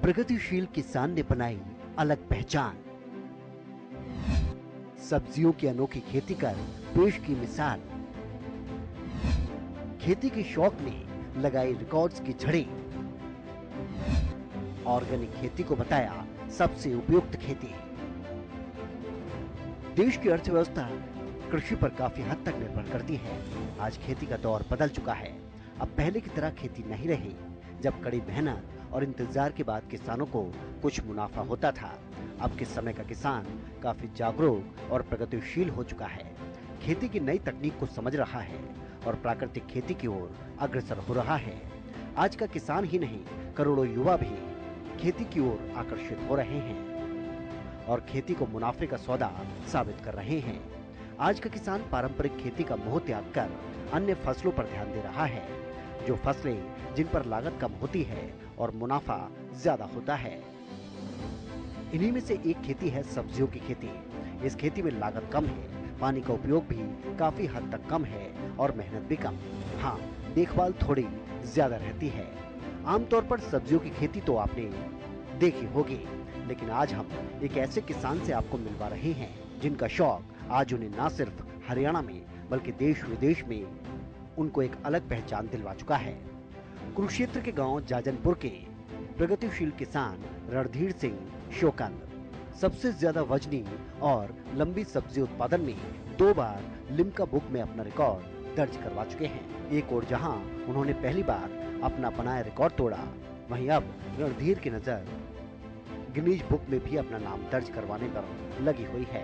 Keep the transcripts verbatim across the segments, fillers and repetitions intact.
प्रगतिशील किसान ने बनाई अलग पहचान। सब्जियों की अनोखी खेती कर पेश की मिसाल। खेती के शौक ने लगाई रिकॉर्ड्स की झड़ी। ऑर्गेनिक खेती को बताया सबसे उपयुक्त खेती। देश की अर्थव्यवस्था कृषि पर काफी हद तक निर्भर करती है। आज खेती का दौर बदल चुका है। अब पहले की तरह खेती नहीं रही, जब कड़ी मेहनत और इंतजार के बाद किसानों को कुछ मुनाफा होता था। अब के समय का किसान काफी जागरूक और प्रगतिशील हो चुका है। खेती की नई तकनीक को समझ रहा है और प्राकृतिक खेती की ओर अग्रसर हो रहा है। आज का किसान ही नहीं, करोड़ों युवा भी खेती की ओर आकर्षित हो रहे हैं और खेती को मुनाफे का सौदा साबित कर रहे हैं। आज का किसान पारंपरिक खेती का मोह त्याग कर अन्य फसलों पर ध्यान दे रहा है, जो फसलें जिन पर लागत कम होती है और मुनाफा ज्यादा होता है। इन्हीं में से एक खेती है सब्जियों की खेती। इस खेती में लागत कम है, पानी का उपयोग भी काफी हद तक कम है और मेहनत भी कम। हाँ, देखभाल थोड़ी ज्यादा रहती है। आमतौर पर सब्जियों की खेती तो आपने देखी होगी, लेकिन आज हम एक ऐसे किसान से आपको मिलवा रहे हैं जिनका शौक आज उन्हें न सिर्फ हरियाणा में बल्कि देश विदेश में उनको एक अलग पहचान दिलवा चुका है। कुरुक्षेत्र के गांव जाजनपुर के प्रगतिशील किसान रणधीर सिंह शोकंद सबसे ज्यादा वजनी और लंबी सब्जी उत्पादन में दो बार लिम्का बुक में अपना रिकॉर्ड दर्ज करवा चुके हैं। एक और जहां उन्होंने पहली बार अपना बनाया रिकॉर्ड तोड़ा, वहीं अब रणधीर की नजर गिनीज बुक में भी अपना नाम दर्ज करवाने पर लगी हुई है।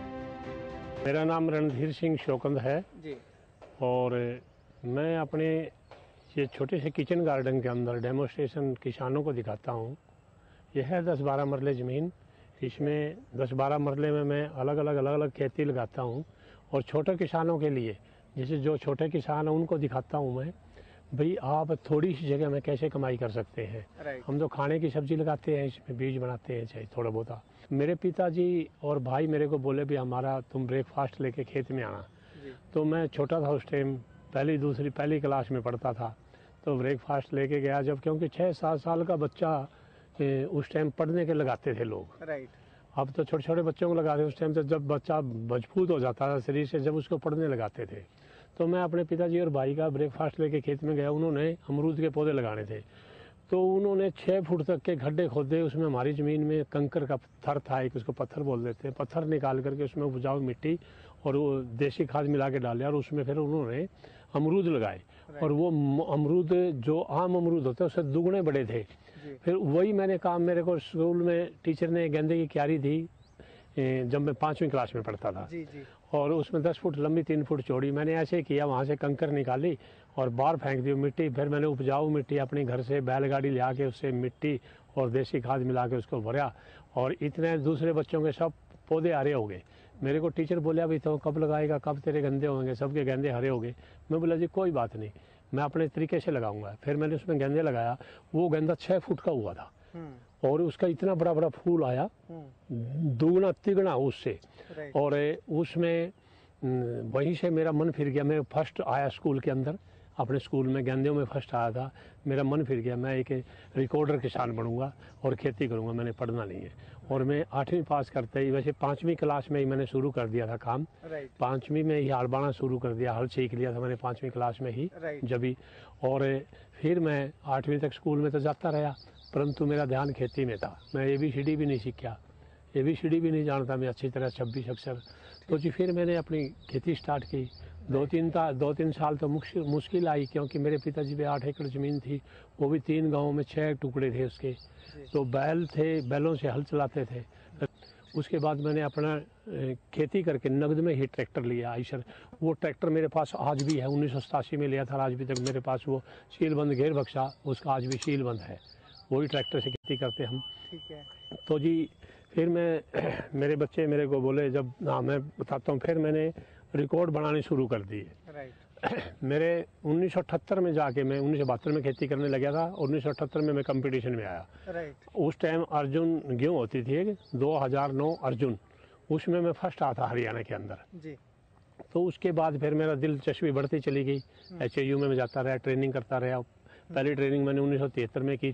मेरा नाम रणधीर सिंह शोकंद है जी। और मैं अपने ये छोटे से किचन गार्डन के अंदर डेमोस्ट्रेशन किसानों को दिखाता हूँ। यह है दस बारह मरले ज़मीन। इसमें दस बारह मरले में मैं अलग अलग अलग अलग खेती लगाता हूँ और छोटे किसानों के लिए, जैसे जो छोटे किसान हैं उनको दिखाता हूँ मैं, भाई आप थोड़ी सी जगह में कैसे कमाई कर सकते हैं। हम तो खाने की सब्जी लगाते हैं, इसमें बीज बनाते हैं चाहे थोड़ा बहुत। मेरे पिताजी और भाई मेरे को बोले भी हमारा तुम ब्रेकफास्ट लेके खेत में आना। तो मैं छोटा था उस टाइम, पहली दूसरी पहली क्लास में पढ़ता था, तो ब्रेकफास्ट लेके गया जब, क्योंकि छः सात साल का बच्चा उस टाइम पढ़ने के लगाते थे लोग। राइट। अब तो छोटे छोटे बच्चों को लगाते, उस टाइम तो जब बच्चा मजबूत हो जाता था शरीर से, जब उसको पढ़ने लगाते थे। तो मैं अपने पिताजी और भाई का ब्रेकफास्ट लेके खेत में गया। उन्होंने अमरूद के पौधे लगाने थे, तो उन्होंने छः फुट तक के गड्ढे खोदे। उसमें हमारी ज़मीन में कंकर का पत्थर था एक, उसको पत्थर बोल देते हैं, पत्थर निकाल करके उसमें उपजाऊ मिट्टी और वो देसी खाद मिला के डाले और उसमें फिर उन्होंने अमरूद लगाए। और वो अमरूद जो आम अमरूद होते हैं उससे दुगने बड़े थे। फिर वही मैंने काम, मेरे को स्कूल में टीचर ने गेंदे की क्यारी दी जब मैं पाँचवीं क्लास में पढ़ता था। जी जी। और उसमें दस फुट लंबी तीन फुट चौड़ी मैंने ऐसे किया, वहाँ से कंकर निकाली और बाहर फेंक दी मिट्टी। फिर मैंने उपजाऊ मिट्टी अपने घर से बैलगाड़ी ले आके उससे मिट्टी और देसी खाद मिला के उसको भरा और इतने दूसरे बच्चों के सब पौधे हरे हो गए। मेरे को टीचर बोले अभी तो कब लगाएगा, कब तेरे गंदे होंगे, सबके गेंदे हरे हो गए। मैं बोला जी कोई बात नहीं, मैं अपने तरीके से लगाऊंगा। फिर मैंने उसमें गेंदे लगाया, वो गेंदा छः फुट का हुआ था और उसका इतना बड़ा बड़ा फूल आया, दुगना तिगुना उससे। और उसमें वहीं से मेरा मन फिर गया। मैं फर्स्ट आया स्कूल के अंदर, अपने स्कूल में गेंदों में फर्स्ट आया था। मेरा मन फिर गया, मैं एक रिकॉर्डर किसान बनूंगा और खेती करूंगा, मैंने पढ़ना नहीं है। और मैं आठवीं पास करते ही, वैसे पाँचवीं क्लास में ही मैंने शुरू कर दिया था काम। पाँचवीं में ही हल बाना शुरू कर दिया, हल सीख लिया था मैंने पाँचवीं क्लास में ही जब भी। और फिर मैं आठवीं तक स्कूल में तो जाता रहा, परंतु मेरा ध्यान खेती में था। मैं ए बी सी डी भी नहीं सीखा, ए बी सी डी भी नहीं जानता मैं अच्छी तरह, छब्बीस अक्षर। तो जी फिर मैंने अपनी खेती स्टार्ट की। दो तीन था दो तीन साल तो मुश्किल मुश्किल आई, क्योंकि मेरे पिताजी पे आठ एकड़ ज़मीन थी, वो भी तीन गांवों में छः टुकड़े थे उसके। तो बैल थे, बैलों से हल चलाते थे। उसके बाद मैंने अपना खेती करके नगद में ही ट्रैक्टर लिया आयशर। वो ट्रैक्टर मेरे पास आज भी है, उन्नीस सौ सतासी में लिया था, आज भी तक मेरे पास वो सीलबंद घेर बक्सा, उसका आज भी सीलबंद है। वही ट्रैक्टर से खेती करते हम। ठीक है। तो जी फिर मैं मेरे बच्चे मेरे को बोले, जब हाँ मैं बताता हूँ, फिर मैंने रिकॉर्ड बनाने शुरू कर दिए। राइट। मेरे उन्नीस सौ अठहत्तर में जाके मैं उन्नीस सौ बहत्तर में खेती करने लगा था। उन्नीस सौ अठहत्तर में मैं कंपटीशन में आया। राइट। उस टाइम अर्जुन गेहूँ होती थी, दो हज़ार नौ अर्जुन, उसमें मैं फर्स्ट आया था हरियाणा के अंदर जी। तो उसके बाद फिर मेरा दिलचस्पी बढ़ती चली गई। एच ए यू में मैं जाता रहा, ट्रेनिंग करता रहा। पहली ट्रेनिंग मैंने उन्नीस सौ तिहत्तर में की थी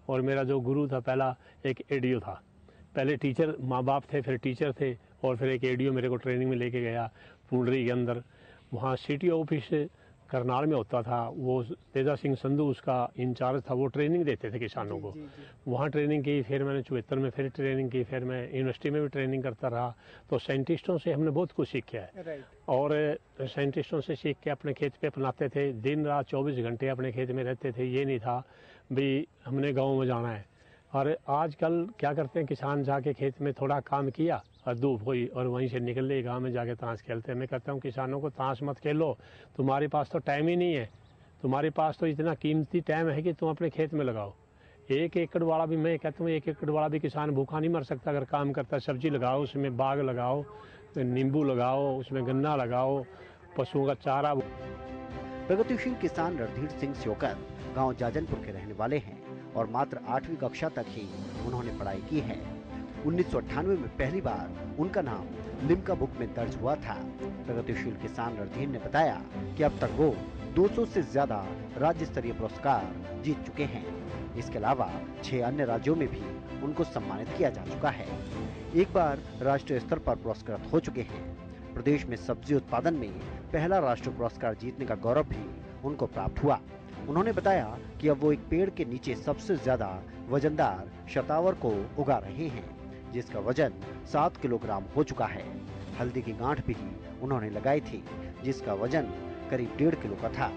और मेरा जो गुरु था पहला एक एडीओ था। पहले टीचर माँ बाप थे, फिर टीचर थे, और फिर एक एडीओ मेरे को ट्रेनिंग में लेके गया पुंडरी के अंदर। वहाँ सिटी ऑफिस करनाल में होता था, वो तेजा सिंह संधू उसका इंचार्ज था, वो ट्रेनिंग देते थे किसानों को। वहाँ ट्रेनिंग की, फिर मैंने चौहत्तर में फिर ट्रेनिंग की, फिर मैं यूनिवर्सिटी में भी ट्रेनिंग करता रहा। तो साइंटिस्टों से हमने बहुत कुछ सीखा है, और साइंटिस्टों से सीख के अपने खेत पे अपनाते थे। दिन रात चौबीस घंटे अपने खेत में रहते थे, ये नहीं था भी हमने गाँव में जाना है। और आजकल क्या करते हैं, किसान जाके खेत में थोड़ा काम किया और धूप हुई और वहीं से निकल ले गाँव में जाके ताश खेलते हैं। मैं कहता हूँ किसानों को ताश मत खेलो, तुम्हारे पास तो टाइम ही नहीं है, तुम्हारे पास तो इतना कीमती टाइम है कि तुम अपने खेत में लगाओ। एक एकड़ वाला भी, मैं कहता हूँ एक एकड़ वाला भी किसान भूखा नहीं मर सकता अगर काम करता है। सब्जी लगाओ, उसमें बाग लगाओ, नींबू लगाओ, उसमें गन्ना लगाओ, पशुओं का चारा। प्रगतिशील किसान रणधीर सिंह श्योकत गांव जाजनपुर के रहने वाले हैं और मात्र आठवीं कक्षा तक ही उन्होंने पढ़ाई की है। उन्नीस सौ अट्ठानवे में पहली बार उनका नाम लिम्का बुक में दर्ज हुआ था। प्रगतिशील किसान रणधीर ने बताया कि अब तक वो दो सौ से ज्यादा राज्य स्तरीय पुरस्कार जीत चुके हैं। इसके अलावा छह अन्य राज्यों में भी उनको सम्मानित किया जा चुका है। एक बार राष्ट्रीय स्तर पर पुरस्कृत हो चुके हैं। प्रदेश में सब्जी उत्पादन में पहला राष्ट्रीय पुरस्कार जीतने का गौरव भी उनको प्राप्त हुआ। उन्होंने बताया कि अब वो एक पेड़ के नीचे सबसे ज्यादा वजनदार शतावर को उगा रहे हैं, जिसका वजन सात किलोग्राम हो चुका है। हल्दी की गांठ भी उन्होंने लगाई थी, जिसका वजन करीब डेढ़ किलो का था।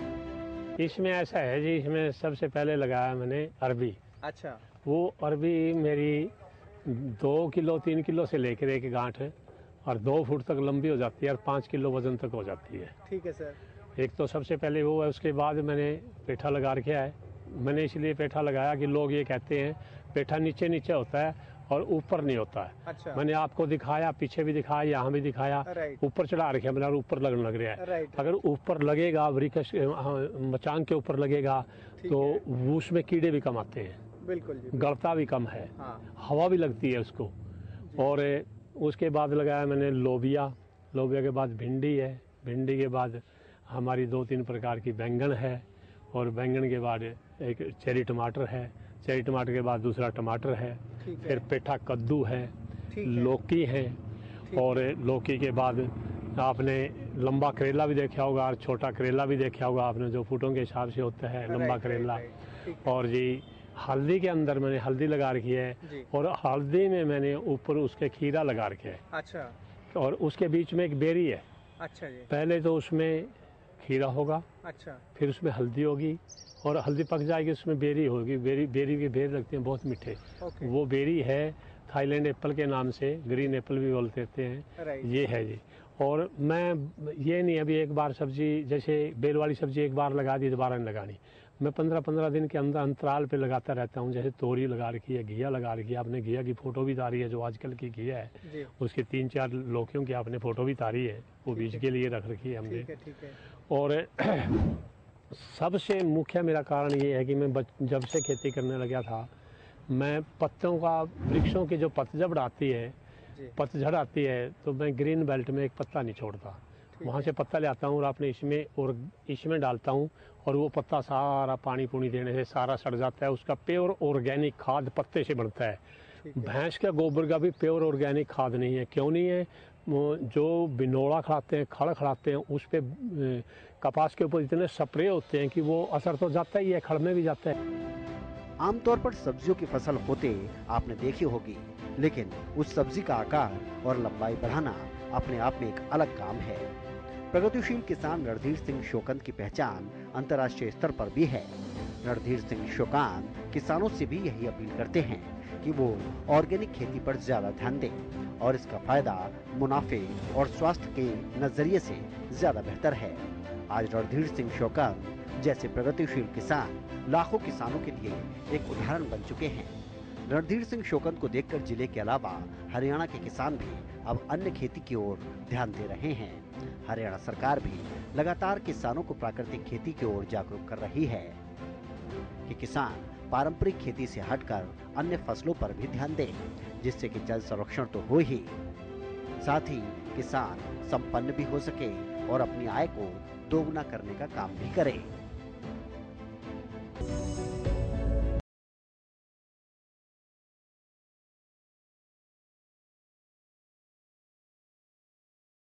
इसमें ऐसा है जी, इसमें सबसे पहले लगाया मैंने अरबी। अच्छा। वो अरबी मेरी दो किलो तीन किलो से लेकर एक गांठ है और दो फुट तक लंबी हो जाती है और पाँच किलो वजन तक हो जाती है। ठीक है सर। एक तो सबसे पहले वो है, उसके बाद मैंने पेठा लगा रखा है। मैंने इसलिए पेठा लगाया कि लोग ये कहते हैं पेठा नीचे नीचे होता है और ऊपर नहीं होता है। अच्छा। मैंने आपको दिखाया, पीछे भी दिखाया, यहाँ भी दिखाया, ऊपर चढ़ा रखे मैंने, ऊपर लगने लग रहा है। अगर ऊपर लगेगा, वृक्ष मचान के ऊपर लगेगा तो उसमें कीड़े भी कम आते हैं, बिल्कुल, गलता भी कम है, हाँ। हवा भी लगती है उसको। और उसके बाद लगाया मैंने लोबिया। लोबिया के बाद भिंडी है, भिंडी के बाद हमारी दो तीन प्रकार की बैंगन है, और बैंगन के बाद एक चेरी टमाटर है, चेरी टमाटर के बाद दूसरा टमाटर है, फिर पेठा कद्दू है, लौकी है, और लौकी के बाद आपने लंबा करेला भी देखा होगा और छोटा करेला भी देखा होगा आपने, जो फुटों के हिसाब से होता है लंबा करेला। और जी हल्दी के अंदर मैंने हल्दी लगा रखी है, और हल्दी में मैंने ऊपर उसके खीरा लगा रखे है। अच्छा। और उसके बीच में एक बेरी है। अच्छा जी। पहले तो उसमें खीरा होगा, अच्छा, फिर उसमें हल्दी होगी, और हल्दी पक जाएगी, उसमें बेरी होगी। बेरी बेरी के बेर लगते हैं बहुत मीठे। वो बेरी है थाईलैंड एप्पल के नाम से, ग्रीन एप्पल भी बोलते हैं, ये है जी। और मैं ये नहीं अभी एक बार सब्जी, जैसे बेल वाली सब्जी एक बार लगा दी दोबारा नहीं लगानी, मैं पंद्रह पंद्रह दिन के अंदर अंतराल पे लगाता रहता हूँ। जैसे तोरी लगा रखी है, घिया लगा रखी है, आपने घिया की फोटो भी तारी है, जो आजकल की घिया है उसकी तीन चार लौकियों की आपने फोटो भी तारी है, वो बीज के लिए रख रखी है हमने। ठीक है, ठीक है। और सबसे मुख्य मेरा कारण ये है कि मैं बच, जब से खेती करने लगा था, मैं पत्तों का, वृक्षों की जो पतझड़ आती है, पतझड़ आती है, तो मैं ग्रीन बेल्ट में एक पत्ता नहीं छोड़ता, वहाँ से पत्ता ले आता हूँ और अपने इसमें और इसमें डालता हूँ, और वो पत्ता सारा पानी पुनी देने से सारा सड़ जाता है। उसका प्योर ऑर्गेनिक खाद पत्ते से बनता है। भैंस के गोबर का भी प्योर ऑर्गेनिक खाद नहीं है। क्यों नहीं है? जो बिनोड़ा खिलाते हैं, खड़ खिलाते हैं, उस पर कपास के ऊपर इतने स्प्रे होते हैं कि वो असर तो जाता ही है, खड़ में भी जाता है। आमतौर पर सब्जियों की फसल होते आपने देखी होगी, लेकिन उस सब्जी का आकार और लंबाई बढ़ाना अपने आप में एक अलग काम है। प्रगतिशील किसान रणधीर सिंह श्योकत की पहचान अंतर्राष्ट्रीय स्तर पर भी है। रणधीर सिंह श्योकत किसानों से भी यही अपील करते हैं कि वो ऑर्गेनिक खेती पर ज्यादा ध्यान दें और इसका फायदा मुनाफे और स्वास्थ्य के नजरिए से ज्यादा बेहतर है। आज रणधीर सिंह श्योकत जैसे प्रगतिशील किसान लाखों किसानों के लिए एक उदाहरण बन चुके हैं। रणधीर सिंह श्योकत को देखकर जिले के अलावा हरियाणा के किसान भी अब अन्य खेती की ओर ध्यान दे रहे हैं। हरियाणा सरकार भी लगातार किसानों को प्राकृतिक खेती की ओर जागरूक कर रही है कि किसान पारंपरिक खेती से हटकर अन्य फसलों पर भी ध्यान दें, जिससे कि जल संरक्षण तो हो ही, साथ ही किसान संपन्न भी हो सके और अपनी आय को दोगुना करने का काम भी करे।